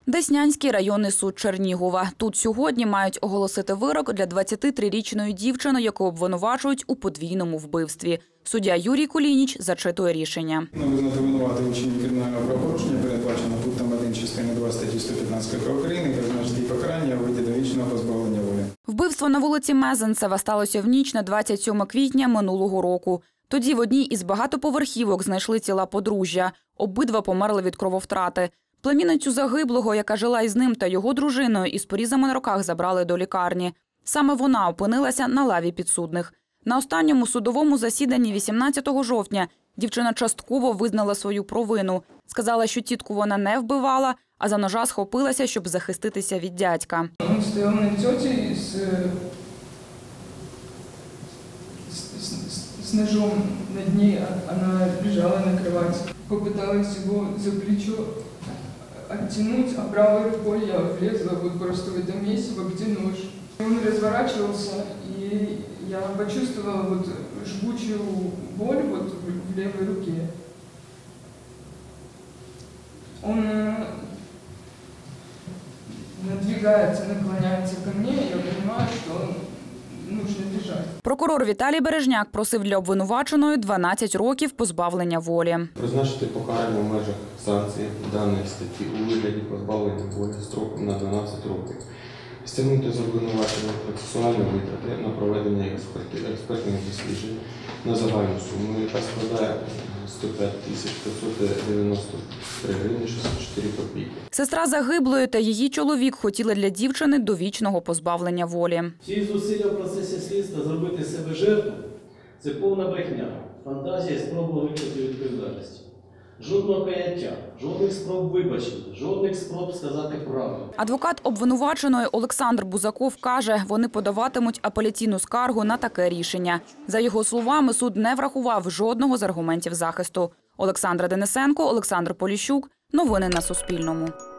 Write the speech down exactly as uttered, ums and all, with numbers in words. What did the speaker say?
Деснянський районний суд Чернігова. Тут сьогодні мають оголосити вирок для двадцятитрирічної дівчини, яку обвинувачують у подвійному вбивстві. Суддя Юрій Кулініч зачитує рішення. Визнати винуватим у вчиненні кримінального правопорушення, передбачено пунктом один частини два статті сто п'ятнадцять КП України, призначити покарання у виді довічного позбавлення волі. Вбивство на вулиці Мезенцева сталося в ніч на двадцять сьоме квітня минулого року. Тоді в одній із багатоповерхівок знайшли тіла подружжя. Обидва померли від крововтрати. Племінницю загиблого, яка жила із ним та його дружиною, із порізами на руках забрали до лікарні. Саме вона опинилася на лаві підсудних. На останньому судовому засіданні вісімнадцятого жовтня дівчина частково визнала свою провину. Сказала, що тітку вона не вбивала, а за ножа схопилася, щоб захиститися від дядька. Він стояв на тьоті з, з, з, з ножом на дні, вона лежала на кровати. Попыталась его за плечо оттянуть, а правой рукой я влезла вот просто в это месиво, где нож. Он разворачивался, и я почувствовала вот жгучую боль вот в левой руке. Он надвигается, наклоняется ко мне, и я понимаю, что он нужно бежать. Прокурор Віталій Бережняк просив для обвинуваченої дванадцять років позбавлення волі. Призначити покарання в межах санкцій даної статті у вигляді позбавлення волі строком на дванадцять років. Стягнути з обвинувачення процесуальні витрати на проведення експертних досліджень на загальну суму, яка складає сто п'ять тисяч п'ятсот дев'яносто три гривні шістдесят чотири копійки. Сестра загиблої та її чоловік хотіли для дівчини довічного позбавлення волі. Всі зусилля в процесі слідства зробити себе жертву – це повна брехня, фантазія і спроба уникнути відповідальності. Жодного каяття, жодних спроб вибачити, жодних спроб сказати правду. Адвокат обвинуваченої Олександр Бузаков каже, вони подаватимуть апеляційну скаргу на таке рішення. За його словами, суд не врахував жодного з аргументів захисту. Олександра Денисенко, Олександр Поліщук. Новини на Суспільному.